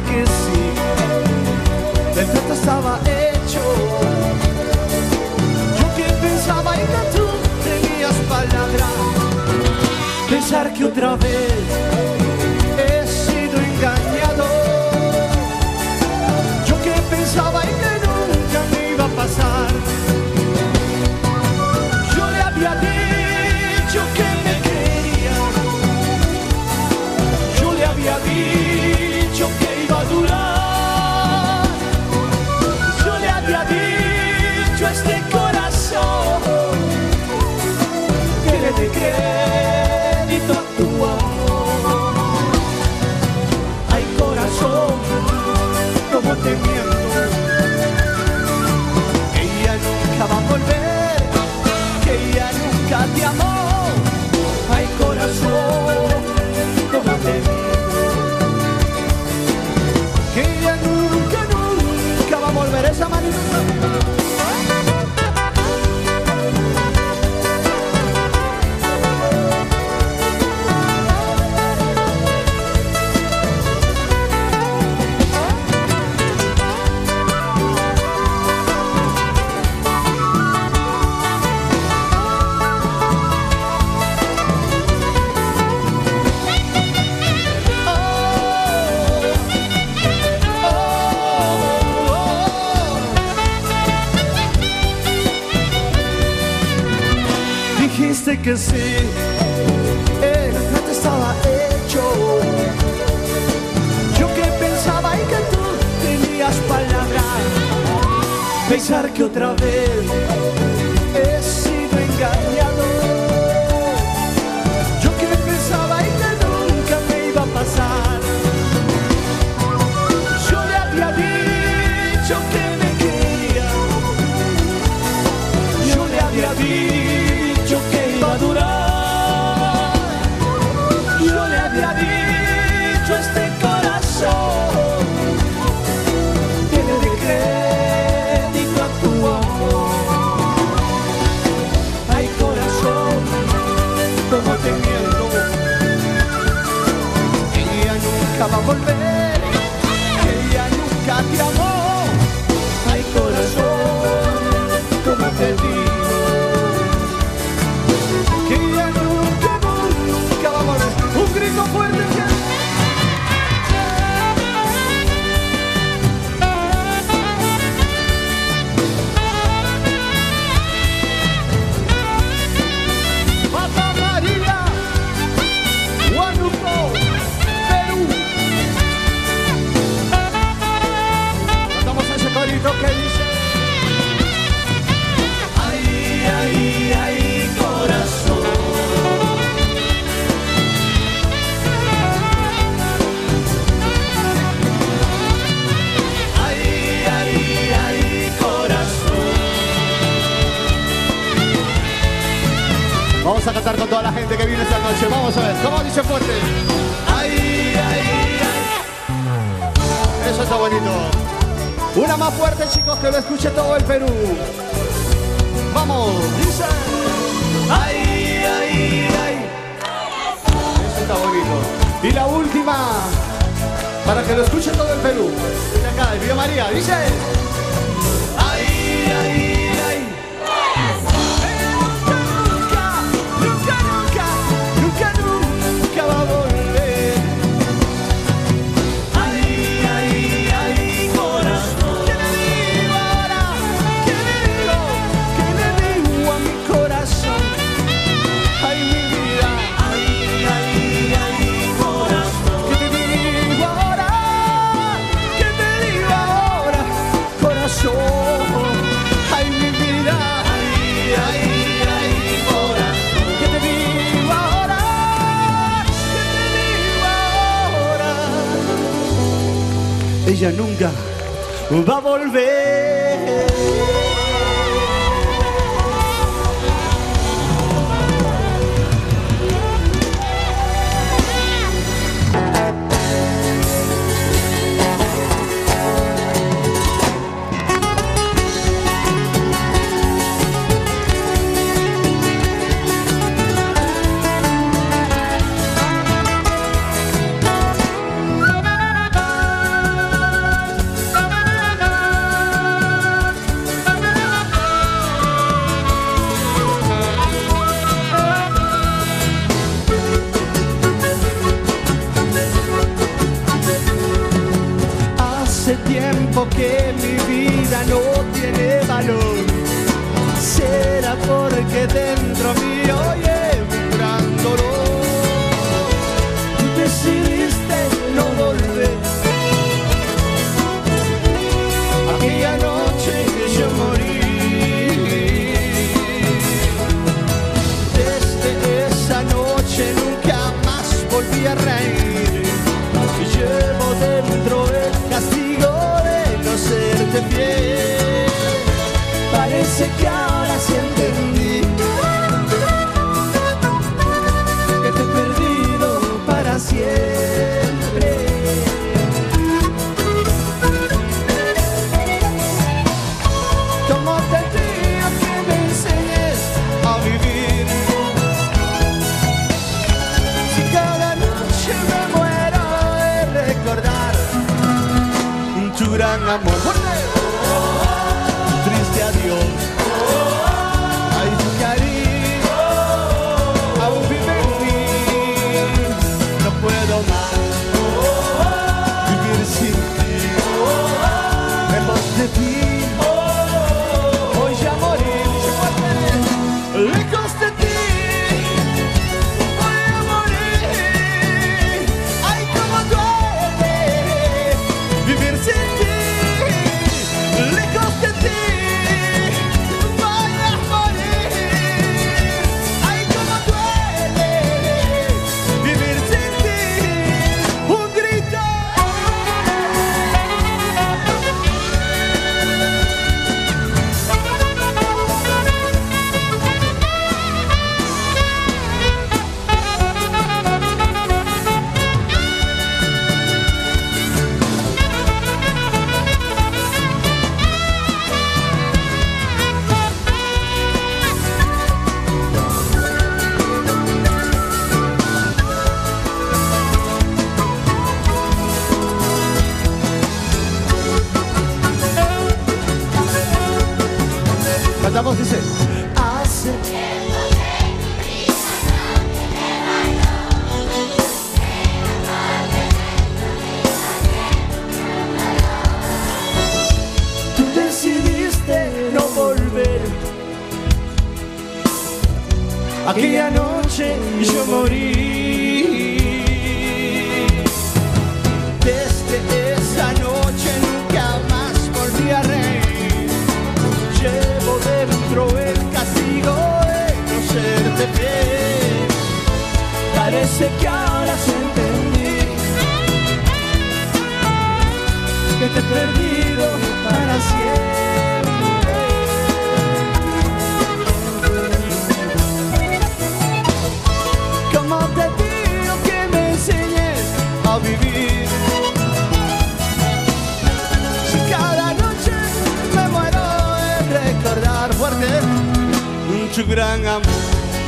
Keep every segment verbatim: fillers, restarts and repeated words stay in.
que sí, el trato estaba hecho. Yo que pensaba en que tú tenías palabra, pensar que otra vez he sido engañado. Yo que pensaba en que nunca me iba a pasar. Yo le había dicho que me quería, yo le había dicho que iba a durar. Yo le había dicho a este corazón que le dé crédito a tu amor. Ay, corazón, como te miento, que ella nunca va a volver, que ella nunca te amó. Ay, corazón, como te miento, que ella nunca, nunca va a volver. Esa manita. Dijiste que sí, el trato estaba hecho. Yo que pensaba en que tú tenías palabra, pensar que otra vez he sido engañado. Yo que pensaba en que nunca me iba a pasar. Yo le había dicho que me quería, yo le había dicho que iba a durar. Yo le había dicho a este corazón que le dé crédito a tu amor. Ay, corazón, como te miento, que ella nunca va a volver, que ella nunca te amó. Ay, corazón, como te digo, que ella nunca, nunca va a volver. Un grito fuerte que... Santa María, Huánuco, Perú. Cantamos ese corito que dice: ay, ay, ay, corazón. Ay, ay, ay, corazón. Vamos a cantar con toda la gente que viene esta noche. Vamos a ver, ¿cómo dice fuerte? Ay, ay, ay. Eso está bonito. Una más fuerte, chicos, que lo escuche todo el Perú. Vamos, dice: ay, ay, ay. Eso está bonito. Y la última, para que lo escuche todo el Perú. De acá, de Villa María, dice: ay, ay, ay. Nunca, nunca, nunca, nunca, nunca va a volver. Ay, ay, ay, corazón. ¿Qué le digo ahora? ¿Qué le digo? ¿Qué le digo a mi corazón? Ay, mi vida. Ay, ay, ay, corazón. ¿Qué te digo ahora? ¿Qué te digo ahora? Corazón. Ay, mi vida. Ay, ay, ay, corazón. ¿Qué te digo ahora? ¿Qué te digo ahora? Ella nunca va a volver. que mi vida no tiene valor, será porque dentro mío llevo un gran dolor. Tú decidiste no volver. Aquella noche yo morí. Desde esa noche nunca más volví a reír. Y llevo dentro el castigo de no serte fiel. Parece que ahora sí entendí que te he perdido para siempre. Como te pido que me enseñes a vivir. Si cada noche me muero de recordar tu gran amor, tu triste adiós, ay, tu cariño aún vive en mí. No puedo más vivir sin ti, lejos de ti. Voy a morir, lejos de ti. Voy a morir. Ay, cómo duele vivir sin ti. Lejos de ti. Voy a morir. Ay, cómo duele vivir sin ti. Un grito. Cantamos, dice, hace tú decidiste no volver. Aquella noche yo morí. Desde esa noche nunca más volví a reír. Llevo dentro el castigo de no serte fiel. Parece que ahora se entendí que te he perdido para siempre. Como te digo que me enseñes a vivir. Si cada noche me muero de recordar fuerte tu gran amor,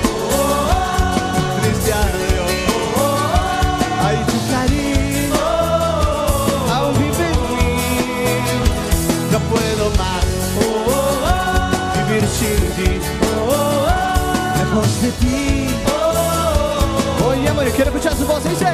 triste adiós, ay, tu cariño aún vive en mí. No puedo más vivir sin ti, lejos de ti. Oye, amor, quiero escuchar su voz, dice.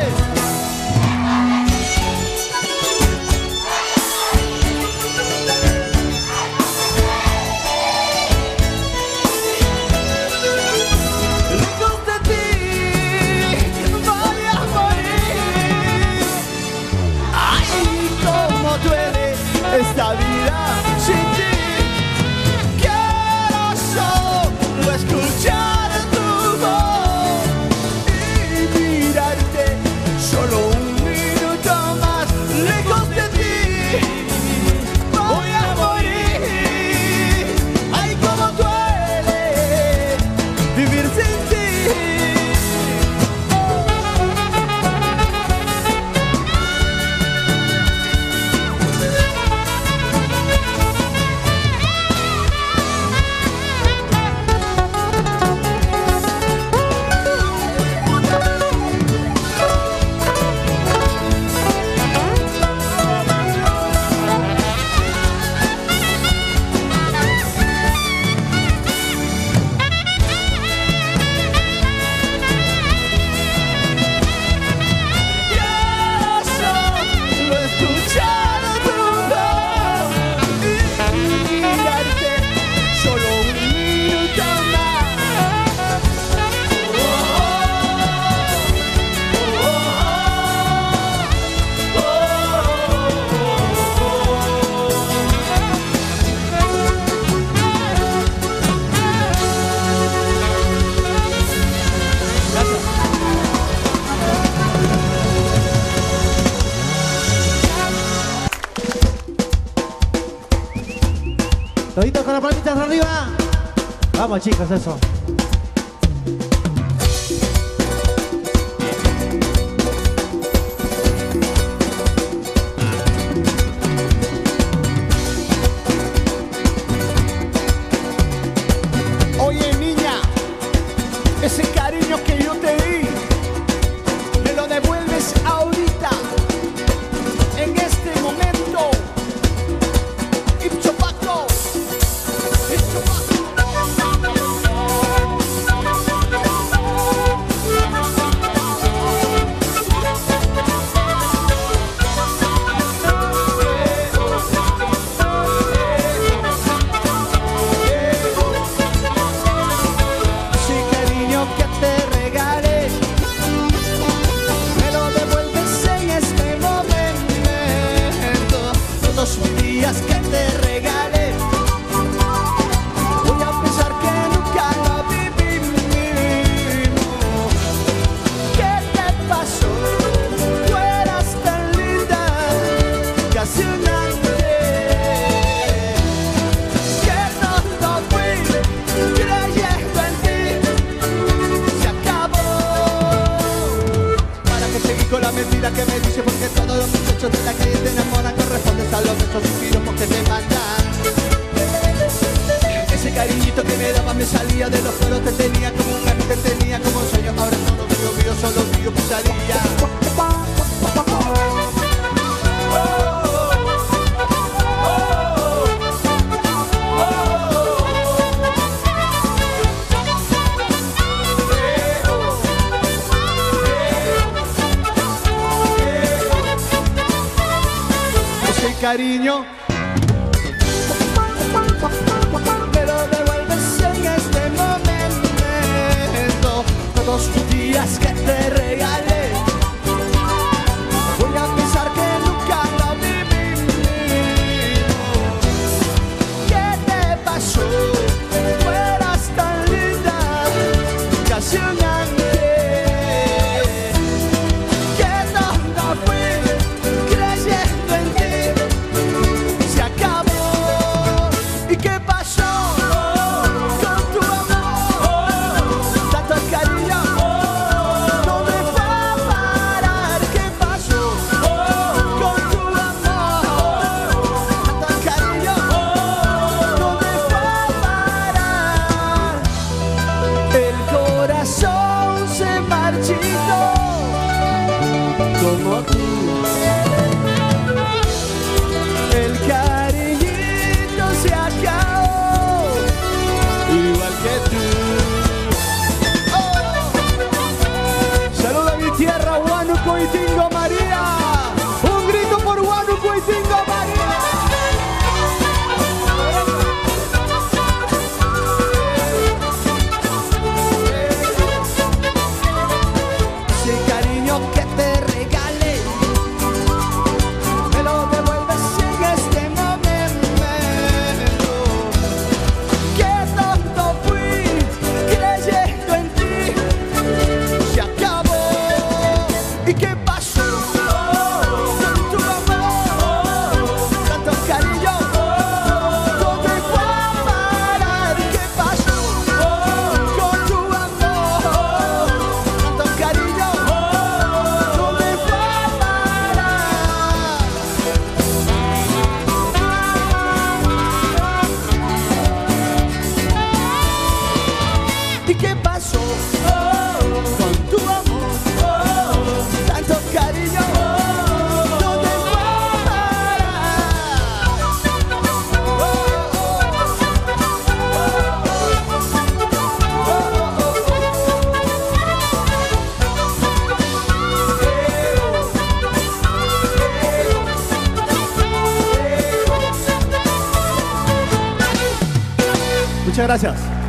Esta vida sin ti, quiero solo escuchar tu voz y mirarte Toditos con las palmitas arriba. Vamos, chicos, eso. Oye, niña, ese cariño que yo te di, me lo devuelves ahorita, en este momento. Ipchopaco, Ipchopaco. Los días que te regalé, voy a pensar que nunca lo vivimos. ¿Qué te pasó? Tú eras tan linda, casi un ángel. Que no fui creyendo en ti, se acabó. ¿Para qué seguir con la mentira que me dice? Porque todos los muchachos de la calle te enamoran. Correspondes a los besos y piropos que te mandan. Ese cariñito que me daba me salía de los poros. Te tenía como un gato, te tenía como un sueño. Ahora todo mío, mío, solo mío, pesadilla. Cariño, me lo devuelves en este momento. Todos tus días que te regalé, voy a pensar que nunca lo vivimos. ¿Qué te pasó? Tú eras tan linda, casi un ángel. Como tú, el cariñito se acabó, igual que tú. Oh. Saludo a mi tierra, Huánuco y Tingo María. Un grito por Huánuco y Tingo María. Ese cariño que te regalé, me lo devuelves en este momento. Qué tonto fui creyendo en ti, se acabó. ¿Y qué pasó con tu amor? Tanto cariño, ¿dónde fue a parar? ¿Qué pasó con tu amor? Tanto cariño, ¿dónde fue a parar? ¿Y qué pasó con tu amor? Tanto cariño, ¿dónde fue a parar? Muchas gracias.